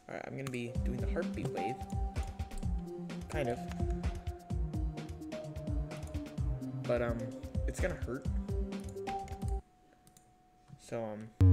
Alright, I'm gonna be doing the heartbeat wave. Kind of. But, it's gonna hurt. So,